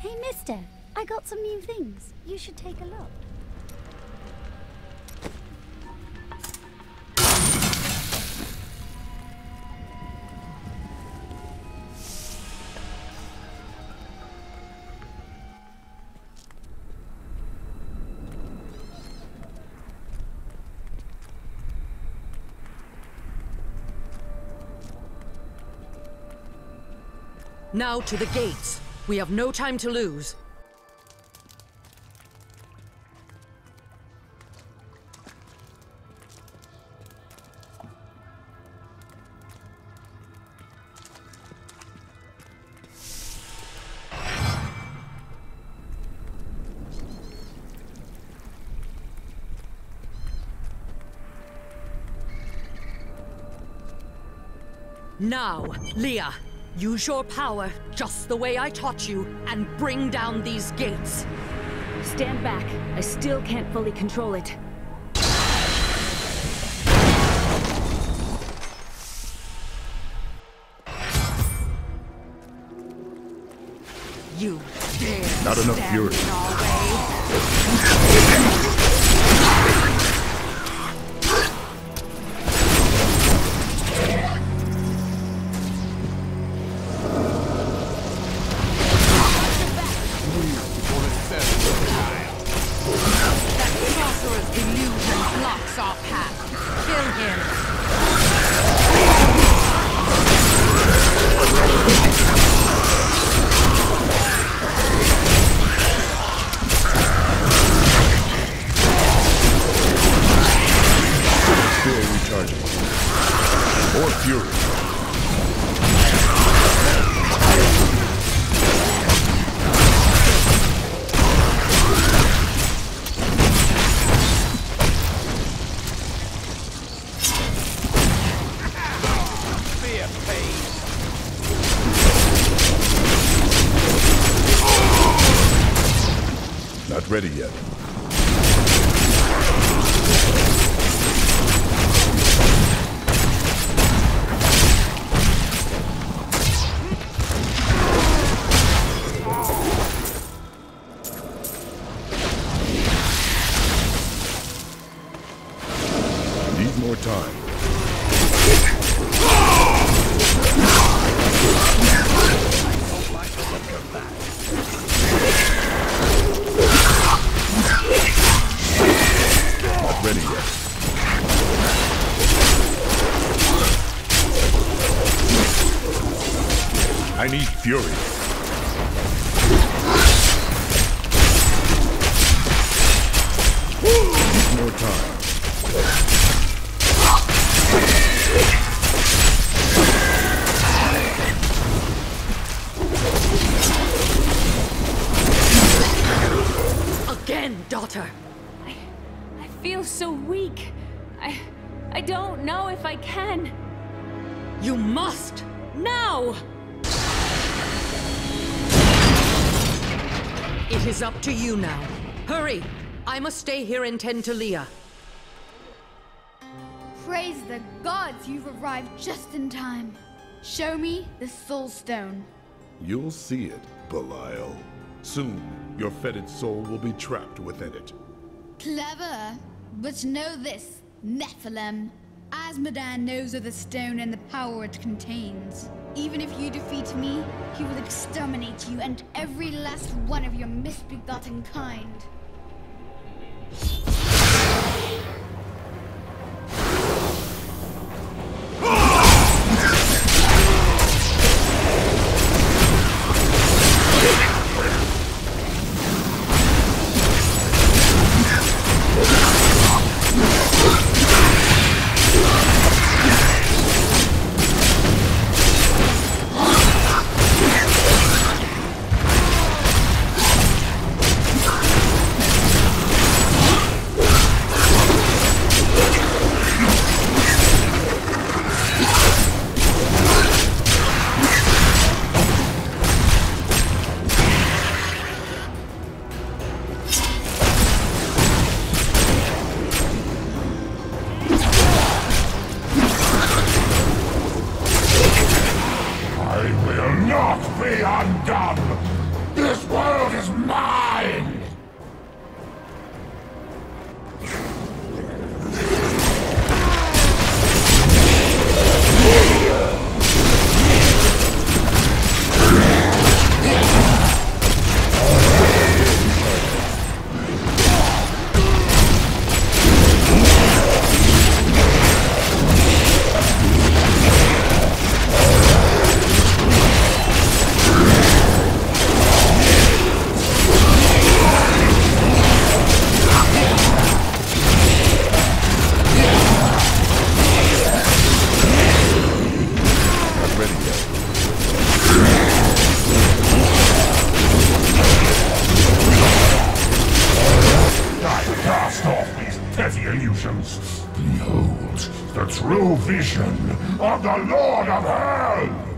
Hey, mister, I got some new things. You should take a look. Now to the gates. We have no time to lose. Now, Leah. Use your power, just the way I taught you, and bring down these gates. Stand back. I still can't fully control it. You dare Not enough stand fury. in our way? Not ready yet. Need more time. Not ready yet. I need fury. Need more time. Again, daughter. I feel so weak. I don't know if I can. You must! Now! It is up to you now. Hurry! I must stay here and tend to Leah. Praise the gods, you've arrived just in time. Show me the Soul Stone. You'll see it, Belial. Soon, your fetid soul will be trapped within it. Clever. But know this, Nephilim. Azmodan knows of the stone and the power it contains. Even if you defeat me, he will exterminate you and every last one of your misbegotten kind. This world is mine! Illusions. Behold the true vision of the Lord of Hell!